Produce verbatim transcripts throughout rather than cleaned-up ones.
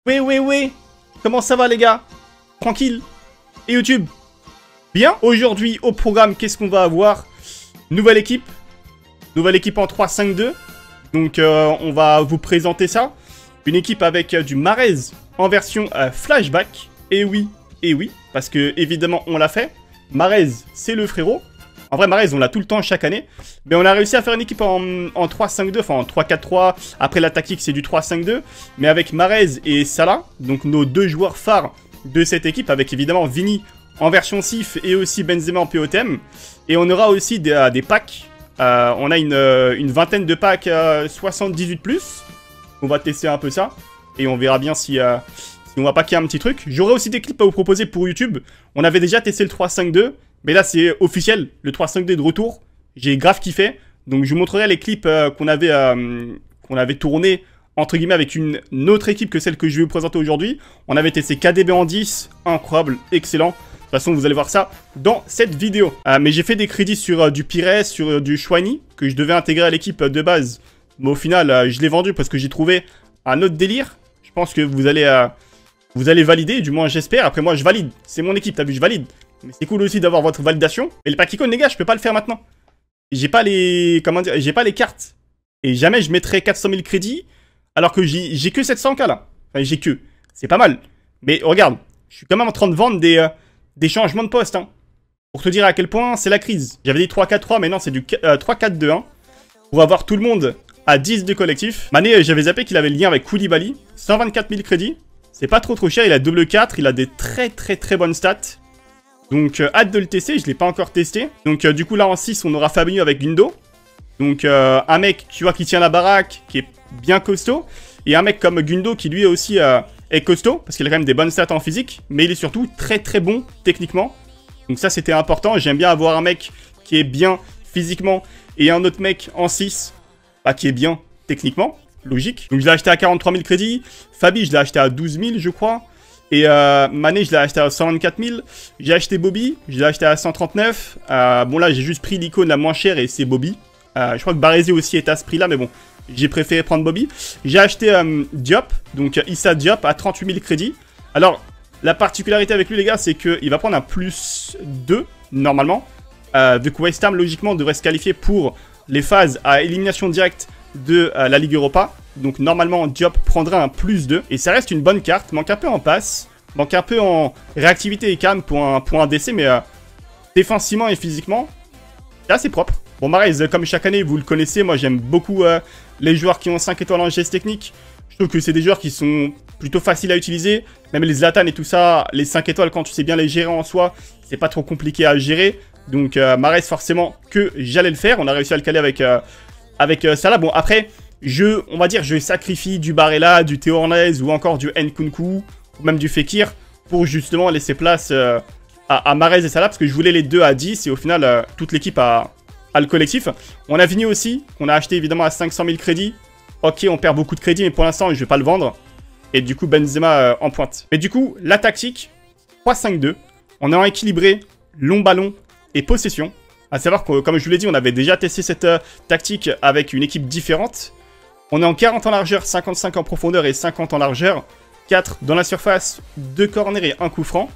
Oui, oui, oui. Comment ça va les gars? Tranquille. Et YouTube? Bien. Aujourd'hui au programme, qu'est-ce qu'on va avoir? Nouvelle équipe. Nouvelle équipe en trois cinq deux. Donc euh, on va vous présenter ça. Une équipe avec euh, du Marez en version euh, flashback. Et oui, et oui. Parce que évidemment on l'a fait. Marez, c'est le frérot. En vrai, Marez, on l'a tout le temps, chaque année. Mais on a réussi à faire une équipe en, en trois cinq deux, enfin en trois quatre trois. Après, la tactique, c'est du trois cinq deux. Mais avec Marez et Salah, donc nos deux joueurs phares de cette équipe, avec évidemment Vini en version S I F et aussi Benzema en P O T M. Et on aura aussi des, euh, des packs. Euh, on a une, euh, une vingtaine de packs euh, soixante-dix-huit plus. On va tester un peu ça. Et on verra bien si... Euh, si on va packer un petit truc. J'aurai aussi des clips à vous proposer pour YouTube. On avait déjà testé le trois cinq deux. Mais là, c'est officiel, le trois cinq deux est de retour. J'ai grave kiffé. Donc, je vous montrerai les clips euh, qu'on avait, euh, qu'on avait tournés, entre guillemets, avec une, une autre équipe que celle que je vais vous présenter aujourd'hui. On avait testé K D B en dix. Incroyable, excellent. De toute façon, vous allez voir ça dans cette vidéo. Euh, mais j'ai fait des crédits sur euh, du Pires, sur euh, du Chouani, que je devais intégrer à l'équipe euh, de base. Mais au final, euh, je l'ai vendu parce que j'ai trouvé un autre délire. Je pense que vous allez, euh, vous allez valider, du moins j'espère. Après, moi, je valide. C'est mon équipe, t'as vu, je valide. Mais c'est cool aussi d'avoir votre validation. Et le pack icône, les gars, je peux pas le faire maintenant. J'ai pas les... Comment dire? J'ai pas les cartes. Et jamais je mettrai quatre cent mille crédits. Alors que j'ai que sept cents K là. Enfin, j'ai que. C'est pas mal. Mais regarde, je suis quand même en train de vendre des, euh, des changements de poste. Hein. Pour te dire à quel point c'est la crise. J'avais dit trois quatre trois, mais non, c'est du euh, trois quatre deux un. Pour avoir tout le monde à dix de collectif. Mané, j'avais zappé qu'il avait le lien avec Koulibaly. cent vingt-quatre mille crédits. C'est pas trop trop cher. Il a double quatre. Il a des très très très bonnes stats. Donc, euh, hâte de le tester, je ne l'ai pas encore testé. Donc, euh, du coup, là, en six, on aura Fabinho avec Gundo. Donc, euh, un mec, tu vois, qui tient la baraque, qui est bien costaud. Et un mec comme Gundo, qui lui aussi euh, est costaud, parce qu'il a quand même des bonnes stats en physique. Mais il est surtout très, très bon techniquement. Donc, ça, c'était important. J'aime bien avoir un mec qui est bien physiquement et un autre mec en six, bah, qui est bien techniquement. Logique. Donc, je l'ai acheté à quarante-trois mille crédits. Fabi, je l'ai acheté à douze mille, je crois. Et euh, Mané, je l'ai acheté à cent vingt-quatre mille. J'ai acheté Bobby, je l'ai acheté à cent trente-neuf. Euh, bon, là, j'ai juste pris l'icône la moins chère et c'est Bobby. Euh, je crois que Baresi aussi est à ce prix-là, mais bon, j'ai préféré prendre Bobby. J'ai acheté euh, Diop, donc Issa Diop à trente-huit mille crédits. Alors, la particularité avec lui, les gars, c'est qu'il va prendre un plus deux, normalement. Euh, vu que West Ham, logiquement, devrait se qualifier pour les phases à élimination directe de euh, la Ligue Europa. Donc normalement Diop prendra un plus deux. Et ça reste une bonne carte. Manque un peu en passe. Manque un peu en réactivité et calme pour un, pour un D C. Mais euh, défensivement et physiquement, c'est assez propre. Bon, Marez, comme chaque année, vous le connaissez. Moi, j'aime beaucoup euh, les joueurs qui ont cinq étoiles en geste technique. Je trouve que c'est des joueurs qui sont plutôt faciles à utiliser. Même les Zlatan et tout ça, les cinq étoiles, quand tu sais bien les gérer en soi, c'est pas trop compliqué à gérer. Donc euh, Marez, forcément que j'allais le faire. On a réussi à le caler avec, euh, avec euh, Salah. Bon, après... Je, on va dire, je sacrifie du Barella, du Théo Hernandez ou encore du Nkunku, ou même du Fekir, pour justement laisser place euh, à, à Marez et Salah, parce que je voulais les deux à dix, et au final, euh, toute l'équipe a, a le collectif. On a Vini aussi, qu'on a acheté évidemment à cinq cent mille crédits. Ok, on perd beaucoup de crédits, mais pour l'instant, je ne vais pas le vendre. Et du coup, Benzema euh, en pointe. Mais du coup, la tactique, trois cinq deux, on est en équilibré, long ballon et possession. À savoir que, comme je vous l'ai dit, on avait déjà testé cette euh, tactique avec une équipe différente. On est en quarante en largeur, cinquante-cinq en profondeur et cinquante en largeur. quatre dans la surface, deux corners et un coup franc.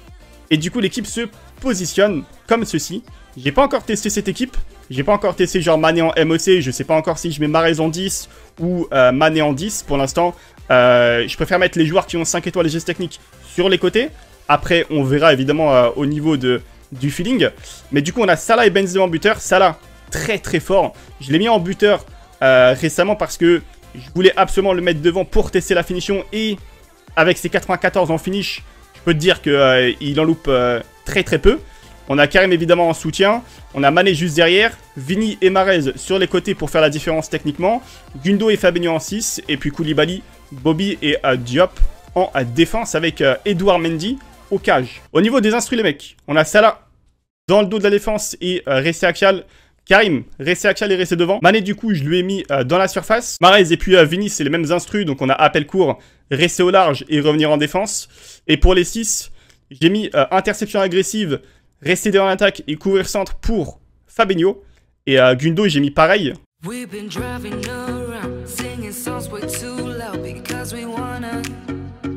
Et du coup, l'équipe se positionne comme ceci. J'ai pas encore testé cette équipe. J'ai pas encore testé genre Mané en M O C. Je sais pas encore si je mets Marez en dix ou euh, Mané en dix. Pour l'instant, euh, je préfère mettre les joueurs qui ont cinq étoiles et gestes techniques sur les côtés. Après, on verra évidemment euh, au niveau de, du feeling. Mais du coup, on a Salah et Benzema en buteur. Salah, très très fort. Je l'ai mis en buteur Euh, récemment parce que je voulais absolument le mettre devant pour tester la finition, et avec ses quatre-vingt-quatorze en finish, je peux te dire qu'il euh, en loupe euh, très très peu. On a Karim évidemment en soutien, on a Mané juste derrière, Vini et Marez sur les côtés pour faire la différence techniquement, Gundo et Fabinho en six, et puis Koulibaly, Bobby et euh, Diop en euh, défense avec euh, Edouard Mendy au cage. Au niveau des instrus les mecs, on a Salah dans le dos de la défense et euh, Ressé Axial. Karim, restez axial et restez devant. Mané, du coup, je lui ai mis euh, dans la surface. Marez et puis euh, Vini, c'est les mêmes instrus. Donc, on a appel court, rester au large et revenir en défense. Et pour les six, j'ai mis euh, interception agressive, rester derrière l'attaque et couvrir centre pour Fabinho. Et euh, Gundo, j'ai mis pareil. We've been driving around, singing songs way too loud because we wanna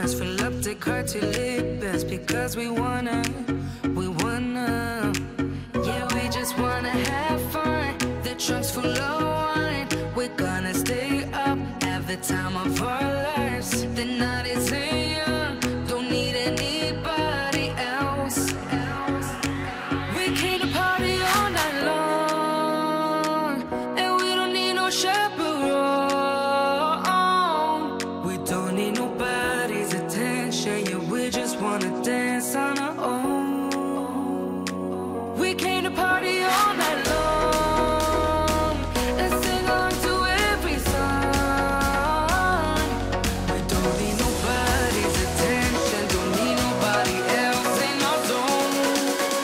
trust, fill up, take heart to live best because we wanna, we wanna, yeah, we just wanna have fun. The trunk's full of wine, we're gonna stay up, have the time of our lives. The night is young, don't need anybody else. We came to party all night long, and we don't need no chaperone. We don't need nobody's attention, yeah, we just wanna dance on our own. We came to party all night long and sing along to every song. We don't need nobody's attention, don't need nobody else in our zone.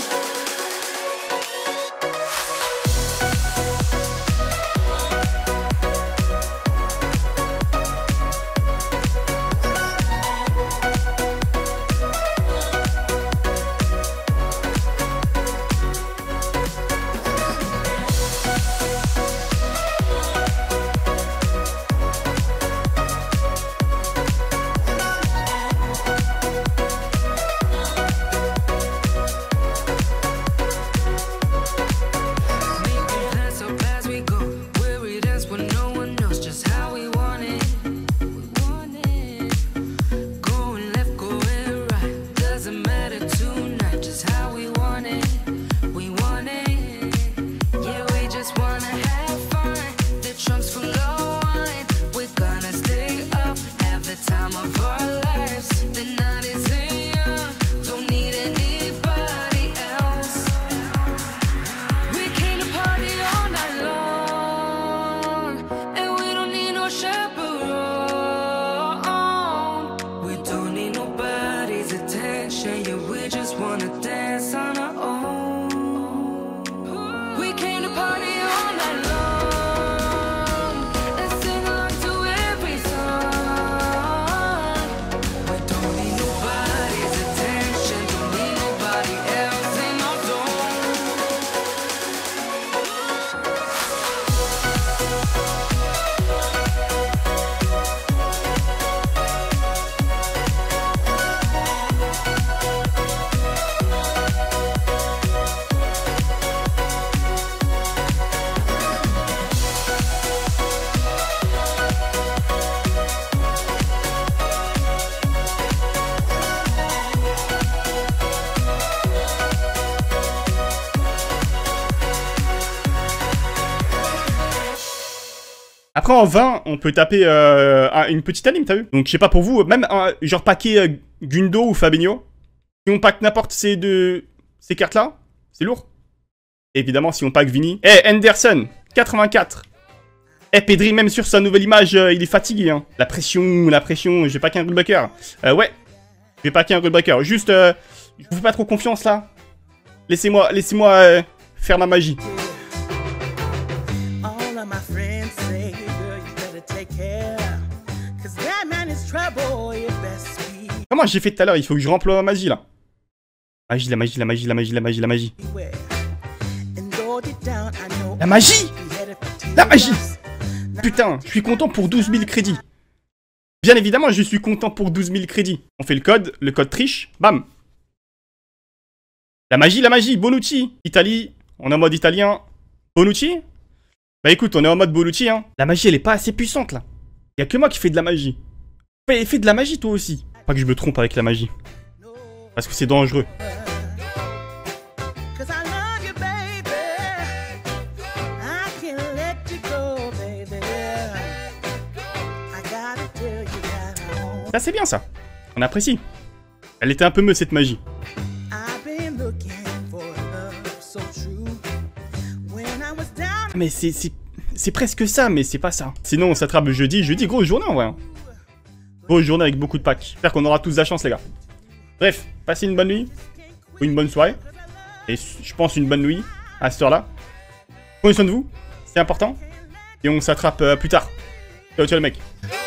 Making plans up as we go, where we dance when no one knows just how we want it. We want it. Going left, going right, doesn't matter tonight, just how we want it. We want it. Yeah, we just wanna have fun. The trunk's full of wine, we're gonna stay up, have the time of our lives. The night is young, don't need anybody else. We came to party all night long, and we don't need no chaperone. We don't need nobody's attention, yeah, we just wanna dance on our own. We came to party all night long and sing along to every song. We don't need nobody's attention, don't need nobody else in our zone. Après, en vingt, on peut taper euh, un- une petite anime, t'as vu? Donc, je sais pas pour vous, même un, genre paquet euh, Gundo ou Fabinho, si on pack n'importe ces deux ces cartes-là, c'est lourd. Évidemment, si on pack Vini. Eh, Henderson, quatre-vingt-quatre. Eh, Pedri, même sur sa nouvelle image, euh, il est fatigué, hein. La pression, la pression, j'ai pas qu'un rulebreaker. Euh, ouais, j'ai pas qu'un rulebreaker. Juste, euh, je vous fais pas trop confiance, là. Laissez-moi, laissez-moi euh, faire ma magie. All of my friends say, girl, you better take care. Cause that man is trouble, you best be Comment j'ai fait tout à l'heure? Il faut que je remplis ma magie, là. Magie, la magie, la magie, la magie, la magie, la magie. beware. And though deep down, I know La magie! we headed for La magie! tears. Putain, je suis content pour douze mille crédits. Bien évidemment, je suis content pour douze mille crédits. On fait le code, le code triche, bam. La magie, la magie, Bonucci. Italie, on est en mode italien. Bonucci? Bah écoute, on est en mode Bonucci, hein. La magie, elle est pas assez puissante, là. Y a que moi qui fais de la magie. Fais, fais de la magie, toi aussi. Pas que je me trompe avec la magie. Parce que c'est dangereux. Cause I love you, baby. I can't let you go, baby. I gotta tell you that I won't. Ça, c'est bien, ça. On apprécie. Elle était un peu meuh, cette magie. I've been looking for love so true. When I was down, Mais c'est... c'est- C'est presque ça, mais c'est pas ça. Sinon, on s'attrape jeudi. Jeudi, grosse journée, en vrai. hein. Grosse journée avec beaucoup de packs. J'espère qu'on aura tous de la chance, les gars. Bref, passez une bonne nuit. Ou une bonne soirée. Et je pense une bonne nuit à cette heure-là. Prenez soin de vous. C'est important. Et on s'attrape euh, plus tard. Ciao, ciao, les mecs.